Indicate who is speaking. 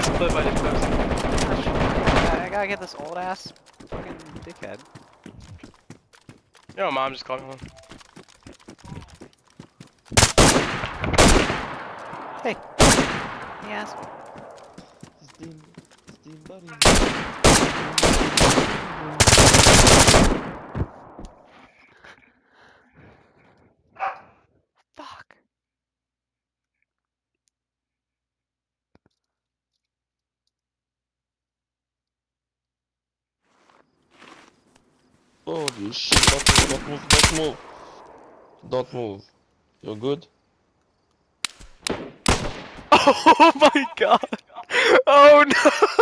Speaker 1: this clip I just posted.
Speaker 2: I gotta get this old ass fucking dickhead.
Speaker 1: Yo, mom just called me home.
Speaker 2: Hey. He asked me.
Speaker 3: Steam buddy.
Speaker 2: Fuck.
Speaker 3: Holy shit, don't move, don't move. Don't move. You're good?
Speaker 1: Oh my god! Oh no!